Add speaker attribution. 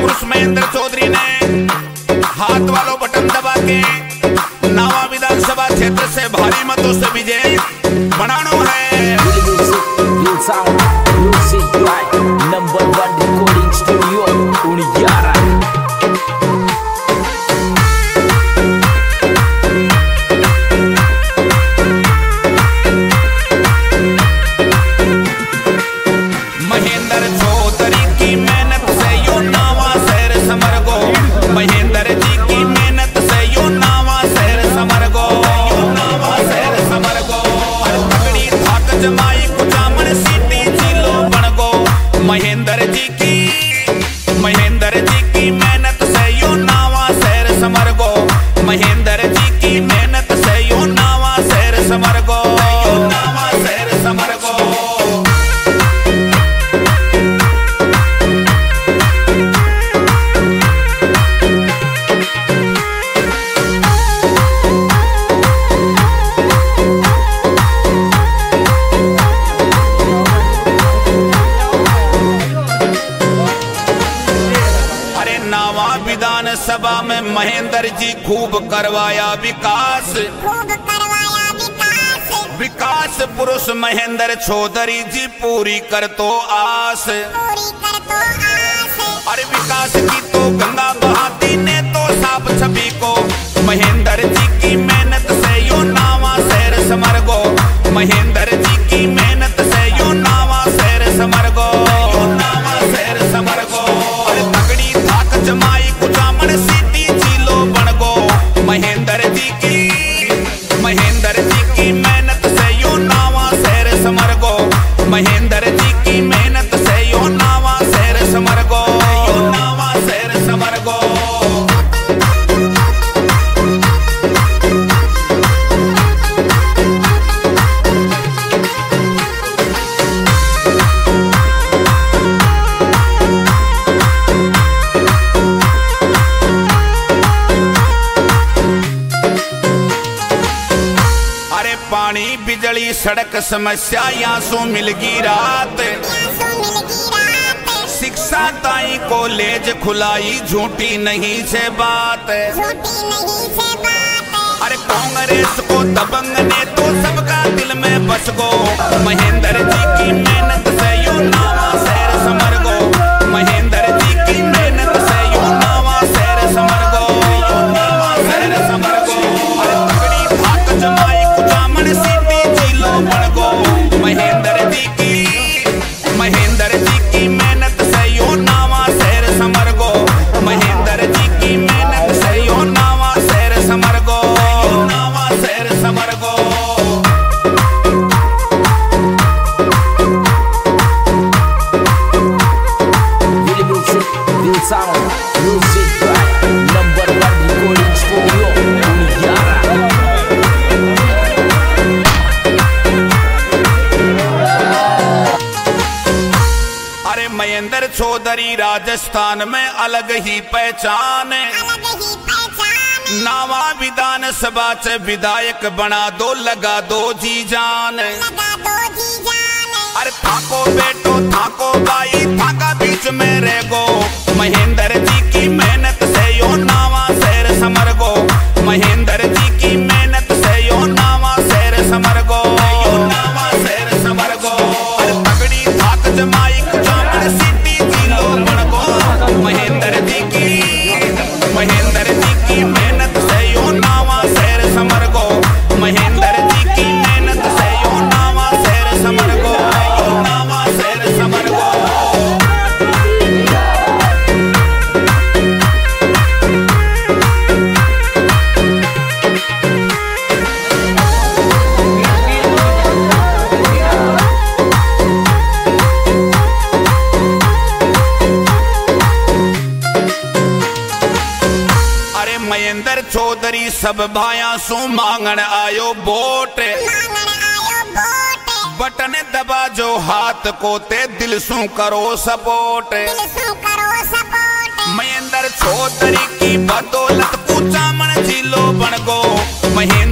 Speaker 1: पुरुष महेंद्र चौधरी ने हाथ वालों बटन दबा के नावा विधानसभा क्षेत्र से भारी मतों से विजय बनाना है। Number 1 recording studio Udiyara. Mahendra Chaudhary की मेहनत से यो नावा शहर समर गो, महेंद्र जी की मेहनत से यो नावा शहर समर गो, नावा शहर समर गो। हर तगड़ी थाक जमाई कुचामन सीटी जिलो बन गो, महेंद्र जी की मेहनत से यो नावा शहर समर गो, महेंद्र जी की मेहनत से यो नावा शहर समर गो, नावा शहर समर गो। विधानसभा में महेंद्र जी खूब करवाया विकास, विकास पुरुष महेंद्र चौधरी जी पूरी कर तो आस। अरे विकास की तो गंगा बहाती ने तो साफ छवि को, महेंद्र जी की मेहनत से यो नावा शहर समर गो, महेंद्र जी की मेहनत से यो नावा शहर समर गो, नावा शहर समर गो। अरे तगड़ी थाक जमाई कुचामन सीटी जिलो बन गो, महेंद्र जी की मेहनत से यो नावा शहर समर गो, महेंद्र जी की मेहनत से यो नावा शहर समर गो, नावा शहर समर गो। पानी बिजली सड़क समस्या यहाँ सो मिलगी रात, शिक्षा ताई कॉलेज खुलाई झूठी नहीं से बात। अरे कांग्रेस को दबंग ने तो सबका दिल में बस गो, महेंद्र जी की मेहनत से यो नावा शहर समर गो, महेंद्र जी की मेहनत से यो नावा शहर समर गो, नावा शहर समर गो। अरे तगड़ी थाक जमाई कुचामन सीटी जिलो बन गो, महेंद्र जी की मेहनत से यो नावा शहर समर गो, महेंद्र जी की मेहनत से यो नावा शहर समर गो, नावा शहर समर गो। Number 1 recording studio Udiyara. अरे महेंद्र चौधरी राजस्थान में अलग ही पहचान, नावा विधानसभा से विधायक बना दो, लगा दो जी जान। अरे थाको बेटो थाको भाई थाका बीच में रह गो, महेंद्र जी की मेहनत से यो नावा शहर समर गो, महेंद्र जी की मेहनत से यो नावा शहर समर गो, नावा शहर समर गो। अरे तगड़ी थाक जमाई कुचामन सीटी जिलो बन गो, महेंद्र जी की मेहनत से यो नावा शहर समर गो, महेंद्र जी की मेहनत से यो नावा शहर समर गो, नावा शहर समर गो। महेंद्र चौधरी सब भाया सो मांगन आयो वोट, बटन दबा जो हाथ को ते दिल सू करो सपोर्ट। महेंद्र चौधरी की बदौलत कुचामन जिलो बन गो, महेंद्र